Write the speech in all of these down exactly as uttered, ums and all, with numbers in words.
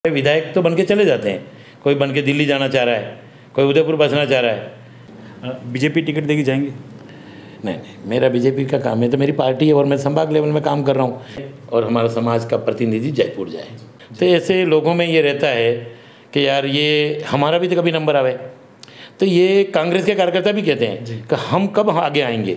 विधायक तो बन के चले जाते हैं, कोई बन के दिल्ली जाना चाह रहा है, कोई उदयपुर बसना चाह रहा है। बीजेपी टिकट देगी जाएंगे? नहीं नहीं, मेरा बीजेपी का काम है, तो मेरी पार्टी है और मैं संभाग लेवल में काम कर रहा हूँ और हमारा समाज का प्रतिनिधि जयपुर जाए। तो ऐसे लोगों में ये रहता है कि यार ये हमारा भी तो कभी नंबर आवे, तो ये कांग्रेस के कार्यकर्ता भी कहते हैं कि हम कब आगे आएंगे।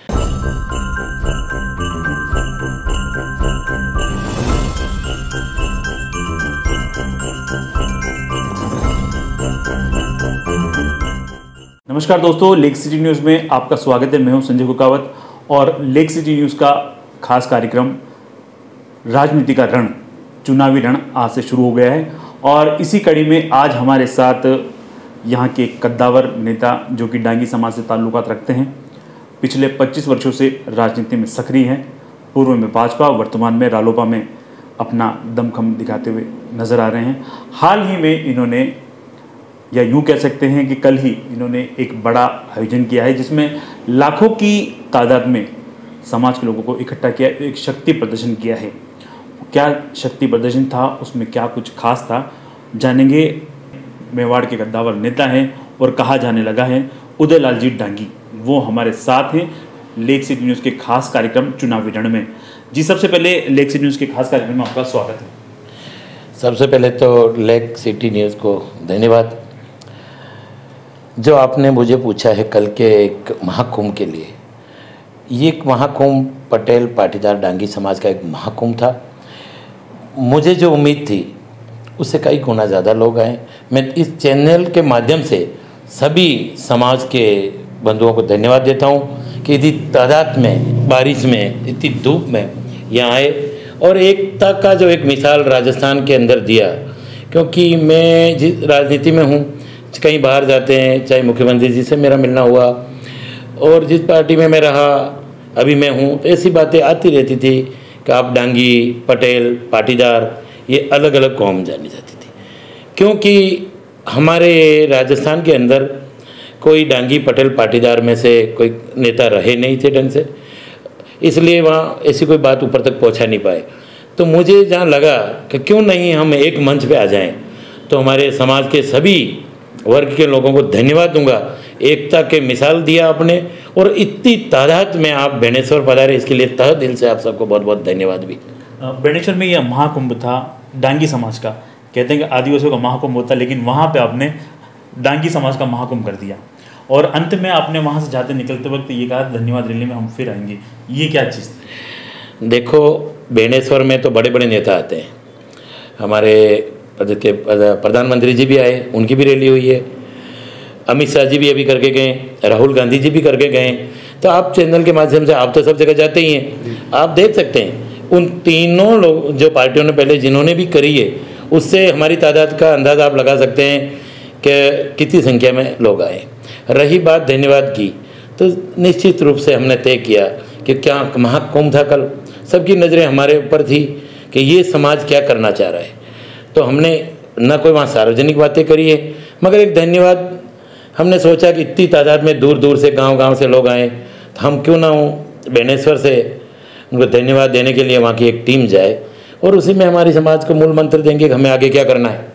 नमस्कार दोस्तों, लेक सिटी न्यूज़ में आपका स्वागत है। मैं हूं संजय कुकावत और लेक सिटी न्यूज़ का खास कार्यक्रम राजनीति का रण, चुनावी रण आज से शुरू हो गया है। और इसी कड़ी में आज हमारे साथ यहां के कद्दावर नेता जो कि डांगी समाज से ताल्लुकात रखते हैं, पिछले पच्चीस वर्षों से राजनीति में सक्रिय हैं, पूर्व में भाजपा, वर्तमान में रालोपा में अपना दमखम दिखाते हुए नज़र आ रहे हैं। हाल ही में इन्होंने, या यूँ कह सकते हैं कि कल ही इन्होंने एक बड़ा आयोजन किया है जिसमें लाखों की तादाद में समाज के लोगों को इकट्ठा किया, एक शक्ति प्रदर्शन किया है। क्या शक्ति प्रदर्शन था, उसमें क्या कुछ खास था, जानेंगे। मेवाड़ के कद्दावर नेता हैं और कहा जाने लगा है उदयलाल जी डांगी, वो हमारे साथ हैं लेक सिटी न्यूज़ के खास कार्यक्रम चुनावी रण में। जी, सबसे पहले लेक सिटी न्यूज़ के खास कार्यक्रम में आपका स्वागत है। सबसे पहले तो लेक सिटी न्यूज़ को धन्यवाद। जो आपने मुझे पूछा है कल के एक महाकुंभ के लिए, ये एक महाकुंभ पटेल पाटीदार डांगी समाज का एक महाकुंभ था। मुझे जो उम्मीद थी उससे कई गुना ज़्यादा लोग आए। मैं इस चैनल के माध्यम से सभी समाज के बंधुओं को धन्यवाद देता हूँ कि इतनी तादाद में, बारिश में, इतनी धूप में यहाँ आए और एकता का जो एक मिसाल राजस्थान के अंदर दिया। क्योंकि मैं जिस राजनीति में हूँ, कहीं बाहर जाते हैं, चाहे मुख्यमंत्री जी से मेरा मिलना हुआ और जिस पार्टी में मैं रहा, अभी मैं हूँ, तो ऐसी बातें आती रहती थी कि आप डांगी, पटेल, पाटीदार, ये अलग अलग कौम जानी जाती थी। क्योंकि हमारे राजस्थान के अंदर कोई डांगी, पटेल, पाटीदार में से कोई नेता रहे नहीं थे ढंग से, इसलिए वहाँ ऐसी कोई बात ऊपर तक पहुँचा नहीं पाए। तो मुझे जहाँ लगा कि क्यों नहीं हम एक मंच पे आ जाएं, तो हमारे समाज के सभी वर्ग के लोगों को धन्यवाद दूंगा। एकता के मिसाल दिया आपने और इतनी तादाद में आप बेनेश्वर पधारे, इसके लिए तहे दिल से आप सबको बहुत बहुत धन्यवाद भी। बेनेश्वर में यह महाकुंभ था डांगी समाज का, कहते हैं कि आदिवासियों का महाकुंभ होता है, लेकिन वहाँ पे आपने डांगी समाज का महाकुंभ कर दिया और अंत में आपने वहाँ से जाते निकलते वक्त ये कहा धन्यवाद रैली में हम फिर आएंगे। ये क्या चीज़ थी? देखो, बेनेश्वर में तो बड़े बड़े नेता आते हैं, हमारे के प्रधानमंत्री जी भी आए, उनकी भी रैली हुई है, अमित शाह जी भी अभी करके गए, राहुल गांधी जी भी करके गए। तो आप चैनल के माध्यम से आप तो सब जगह जाते ही हैं, आप देख सकते हैं उन तीनों लोग जो पार्टियों ने पहले जिन्होंने भी करी है, उससे हमारी तादाद का अंदाज़ा आप लगा सकते हैं कि कितनी संख्या में लोग आए। रही बात धन्यवाद की, तो निश्चित रूप से हमने तय किया कि क्या महाकुंभ था कल, सबकी नज़रें हमारे ऊपर थी कि ये समाज क्या करना चाह रहा है। तो हमने न कोई वहाँ सार्वजनिक बातें करी है, मगर एक धन्यवाद हमने सोचा कि इतनी तादाद में दूर दूर से, गांव गांव से लोग आए, तो हम क्यों ना हो बेनेश्वर से उनको धन्यवाद देने के लिए वहाँ की एक टीम जाए और उसी में हमारी समाज को मूल मंत्र देंगे कि हमें आगे क्या करना है।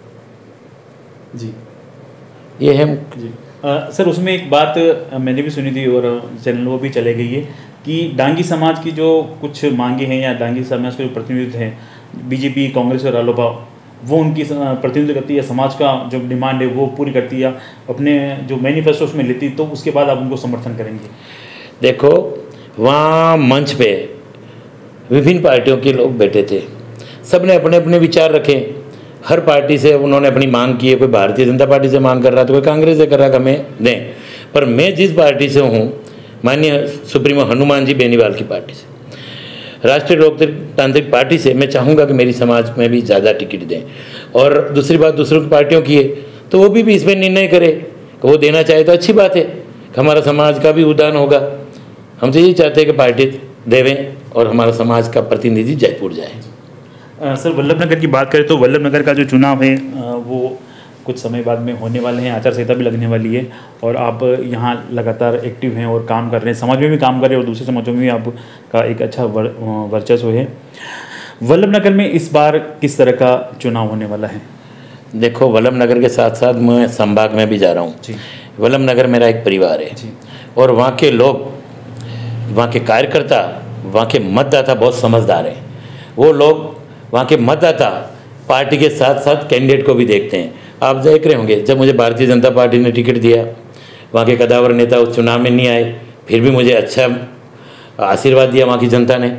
जी, ये है जी। आ, सर, उसमें एक बात मैंने भी सुनी थी और चैनल वो भी चले गई है कि डांगी समाज की जो कुछ मांगे हैं या डांगी समाज के जो प्रतिनिधित्व हैं, बीजेपी, कांग्रेस और रालोपा, वो उनकी प्रतिनिधित्व करती है, समाज का जो डिमांड है वो पूरी करती है, अपने जो मैनिफेस्टो उसमें लेती, तो उसके बाद आप उनको समर्थन करेंगे? देखो, वहाँ मंच पे विभिन्न पार्टियों के लोग बैठे थे, सब ने अपने अपने विचार रखे, हर पार्टी से उन्होंने अपनी मांग की है। कोई भारतीय जनता पार्टी से मांग कर रहा था, कोई कांग्रेस से कर रहा था हमें दें, पर मैं जिस पार्टी से हूँ, माननीय सुप्रीमो हनुमान जी बेनीवाल की पार्टी से, राष्ट्रीय लोकतांत्रिक पार्टी से, मैं चाहूँगा कि मेरी समाज में भी ज़्यादा टिकट दें। और दूसरी बात दूसरों की पार्टियों की है तो वो भी, भी इसमें निर्णय करे कि वो देना चाहे तो अच्छी बात है, कि हमारा समाज का भी उदान होगा। हम तो यही चाहते हैं कि पार्टी देवें और हमारा समाज का प्रतिनिधि जयपुर जाए। सर, वल्लभनगर की बात करें तो वल्लभनगर का जो चुनाव है वो कुछ समय बाद में होने वाले हैं, आचार संहिता भी लगने वाली है और आप यहाँ लगातार एक्टिव हैं और काम कर रहे हैं, समाज में भी काम कर रहे हैं और दूसरे समाजों में भी आपका एक अच्छा वर, वर्चस्व है। वल्लभ नगर में इस बार किस तरह का चुनाव होने वाला है? देखो, वल्लभ नगर के साथ साथ मैं संभाग में भी जा रहा हूँ। वल्लभ नगर मेरा एक परिवार है और वहाँ के लोग, वहाँ के कार्यकर्ता, वहाँ के मतदाता बहुत समझदार हैं। वो लोग, वहाँ के मतदाता पार्टी के साथ साथ कैंडिडेट को भी देखते हैं। आप देख रहे होंगे, जब मुझे भारतीय जनता पार्टी ने टिकट दिया, वहाँ के कदावर नेता उस चुनाव में नहीं आए, फिर भी मुझे अच्छा आशीर्वाद दिया वहाँ की जनता ने।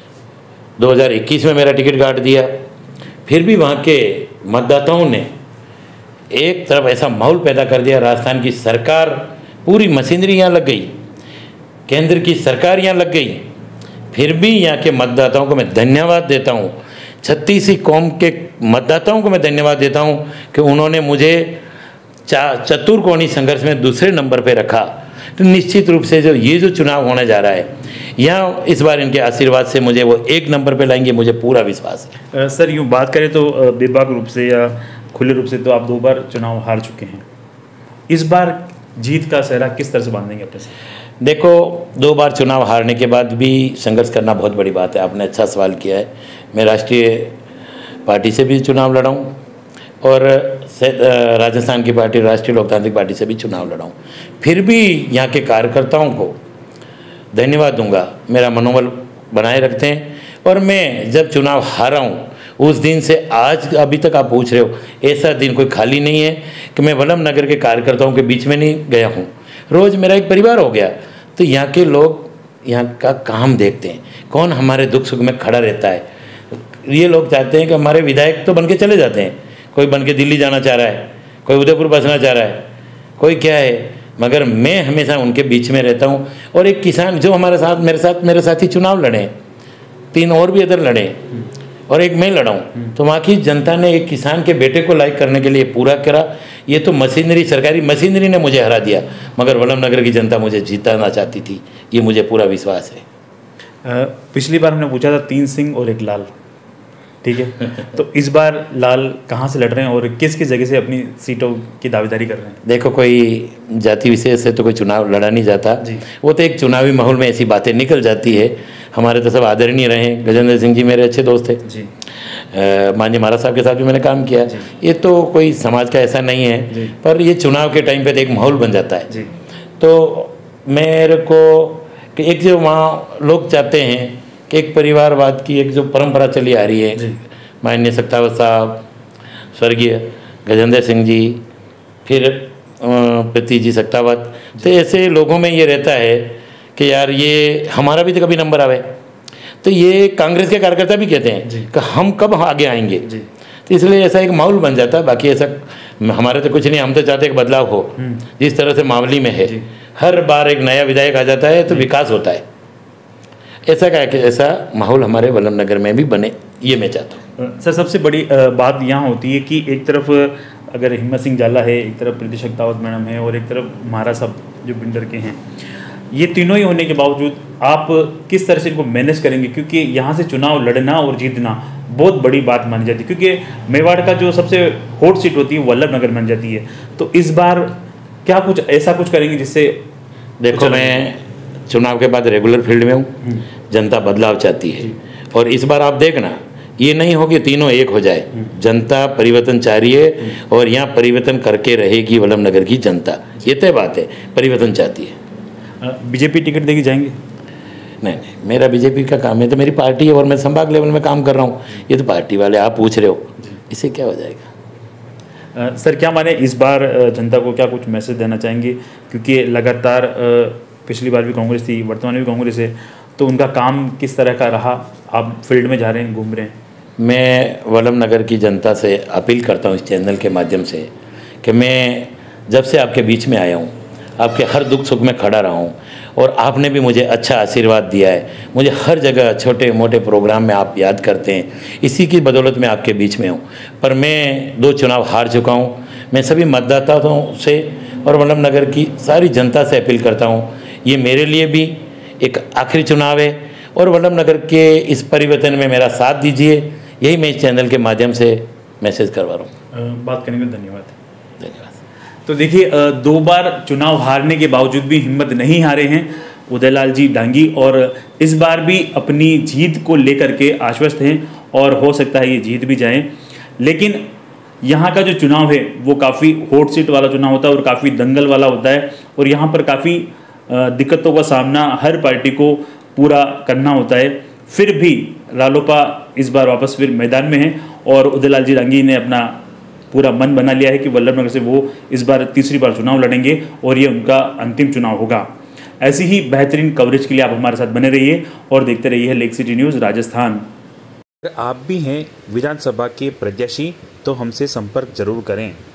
दो हज़ार इक्कीस में मेरा टिकट काट दिया, फिर भी वहाँ के मतदाताओं ने एक तरफ ऐसा माहौल पैदा कर दिया। राजस्थान की सरकार, पूरी मशीनरी यहाँ लग गई, केंद्र की सरकार यहाँ लग गई, फिर भी यहाँ के मतदाताओं को मैं धन्यवाद देता हूँ। छत्तीसी कौम के मतदाताओं को मैं धन्यवाद देता हूँ कि उन्होंने मुझे चतुर्कोणी संघर्ष में दूसरे नंबर पे रखा। तो निश्चित रूप से जो ये जो चुनाव होने जा रहा है, यहाँ इस बार इनके आशीर्वाद से मुझे वो एक नंबर पे लाएंगे, मुझे पूरा विश्वास है। सर, यूँ बात करें तो बेबाक रूप से या खुले रूप से तो आप दो बार चुनाव हार चुके हैं। इस बार जीत का सेहरा किस तरह से बांधेंगे अपने से? देखो, दो बार चुनाव हारने के बाद भी संघर्ष करना बहुत बड़ी बात है। आपने अच्छा सवाल किया है। मैं राष्ट्रीय पार्टी से भी चुनाव लड़ा हूँ और राजस्थान की पार्टी, राष्ट्रीय लोकतांत्रिक पार्टी से भी चुनाव लड़ा हूँ। फिर भी यहाँ के कार्यकर्ताओं को धन्यवाद दूंगा, मेरा मनोबल बनाए रखते हैं। और मैं जब चुनाव हारा हूँ, उस दिन से आज अभी तक आप पूछ रहे हो, ऐसा दिन कोई खाली नहीं है कि मैं वल्लभ नगर के कार्यकर्ताओं के बीच में नहीं गया हूँ। रोज़ मेरा एक परिवार हो गया। तो यहाँ के लोग यहाँ का काम देखते हैं, कौन हमारे दुख सुख में खड़ा रहता है। ये लोग चाहते हैं कि हमारे विधायक तो बन के चले जाते हैं, कोई बन के दिल्ली जाना चाह रहा है, कोई उदयपुर बसना चाह रहा है, कोई क्या है, मगर मैं हमेशा उनके बीच में रहता हूँ। और एक किसान जो हमारे साथ, मेरे साथ मेरे साथी चुनाव लड़े, तीन और भी इधर लड़े और एक मैं लड़ा हूँ, तो वहाँ की जनता ने एक किसान के बेटे को लाइक करने के लिए पूरा करा। ये तो मशीनरी, सरकारी मशीनरी ने मुझे हरा दिया, मगर वल्लभ नगर की जनता मुझे जीताना चाहती थी, ये मुझे पूरा विश्वास है। पिछली बार हमने पूछा था तीन सिंह और एक लाल, ठीक है? तो इस बार लाल कहाँ से लड़ रहे हैं और किस किस जगह से अपनी सीटों की दावेदारी कर रहे हैं? देखो, कोई जाति विशेष से तो कोई चुनाव लड़ा नहीं जाता, वो तो एक चुनावी माहौल में ऐसी बातें निकल जाती है। हमारे तो सब आदरणीय रहे। गजेंद्र सिंह जी मेरे अच्छे दोस्त थे जी। माननीय महाराज साहब के साथ भी मैंने काम किया। ये तो कोई समाज का ऐसा नहीं है, पर ये चुनाव के टाइम पे तो एक माहौल बन जाता है जी। तो मेरे को कि एक जो वहाँ लोग चाहते हैं कि एक परिवारवाद की एक जो परंपरा चली आ रही है, माननीय सत्तावत साहब, स्वर्गीय गजेंद्र सिंह जी, फिर प्रीति जी सत्तावत, तो ऐसे लोगों में ये रहता है कि यार ये हमारा भी तो कभी नंबर आवे। तो ये कांग्रेस के कार्यकर्ता भी कहते हैं कि हम कब आगे आएंगे, तो इसलिए ऐसा एक माहौल बन जाता है। बाकी ऐसा हमारे तो कुछ नहीं, हम तो चाहते हैं कि बदलाव हो। जिस तरह से मावली में है, हर बार एक नया विधायक आ जाता है तो विकास होता है। ऐसा क्या कि ऐसा माहौल हमारे वल्लभ नगर में भी बने, ये मैं चाहता हूँ। सर, सबसे बड़ी बात यहाँ होती है कि एक तरफ अगर हिम्मत सिंह जाला है, एक तरफ प्रीति सत्तावत मैडम है और एक तरफ महाराज साहब जो बिंडर के हैं, ये तीनों ही होने के बावजूद आप किस तरह से इनको मैनेज करेंगे? क्योंकि यहाँ से चुनाव लड़ना और जीतना बहुत बड़ी बात मानी जाती है, क्योंकि मेवाड़ का जो सबसे हॉट सीट होती है वल्लभ नगर बन जाती है। तो इस बार क्या कुछ ऐसा कुछ करेंगे जिससे? देखो, मैं चुनाव के बाद रेगुलर फील्ड में हूँ, जनता बदलाव चाहती है और इस बार आप देखना, ये नहीं हो कि तीनों एक हो जाए। जनता परिवर्तन चाह रही है और यहाँ परिवर्तन करके रहेगी वल्लभ नगर की जनता, ये तय बात है, परिवर्तन चाहती है। बीजेपी टिकट देके जाएंगे? नहीं नहीं, मेरा बीजेपी का काम है, तो मेरी पार्टी है और मैं संभाग लेवल में काम कर रहा हूँ। ये तो पार्टी वाले आप पूछ रहे हो, इससे क्या हो जाएगा? आ, सर, क्या माने इस बार जनता को क्या कुछ मैसेज देना चाहेंगे? क्योंकि लगातार पिछली बार भी कांग्रेस थी, वर्तमान में भी कांग्रेस है, तो उनका काम किस तरह का रहा? आप फील्ड में जा रहे हैं, घूम रहे हैं। मैं वल्लभ नगर की जनता से अपील करता हूँ इस चैनल के माध्यम से कि मैं जब से आपके बीच में आया हूँ, आपके हर दुख सुख में खड़ा रहा हूँ और आपने भी मुझे अच्छा आशीर्वाद दिया है। मुझे हर जगह छोटे मोटे प्रोग्राम में आप याद करते हैं, इसी की बदौलत मैं आपके बीच में हूँ। पर मैं दो चुनाव हार चुका हूँ। मैं सभी मतदाताओं से और वल्लभ नगर की सारी जनता से अपील करता हूँ, ये मेरे लिए भी एक आखिरी चुनाव है और वल्लभ नगर के इस परिवर्तन में मेरा साथ दीजिए, यही मैं इस चैनल के माध्यम से मैसेज करवा रहा हूँ। बात करने के लिए धन्यवाद। धन्यवाद। तो देखिए, दो बार चुनाव हारने के बावजूद भी हिम्मत नहीं हारे हैं उदयलाल जी डांगी और इस बार भी अपनी जीत को लेकर के आश्वस्त हैं और हो सकता है ये जीत भी जाएं। लेकिन यहाँ का जो चुनाव है वो काफ़ी हॉट सीट वाला चुनाव होता है और काफ़ी दंगल वाला होता है, और यहाँ पर काफ़ी दिक्कतों का सामना हर पार्टी को पूरा करना होता है। फिर भी रालोपा इस बार वापस फिर मैदान में है और उदयलाल जी डांगी ने अपना पूरा मन बना लिया है कि वल्लभनगर से वो इस बार तीसरी बार चुनाव लड़ेंगे और ये उनका अंतिम चुनाव होगा। ऐसी ही बेहतरीन कवरेज के लिए आप हमारे साथ बने रहिए और देखते रहिए लेक सिटी न्यूज़ राजस्थान। अगर आप भी हैं विधानसभा के प्रत्याशी तो हमसे संपर्क जरूर करें।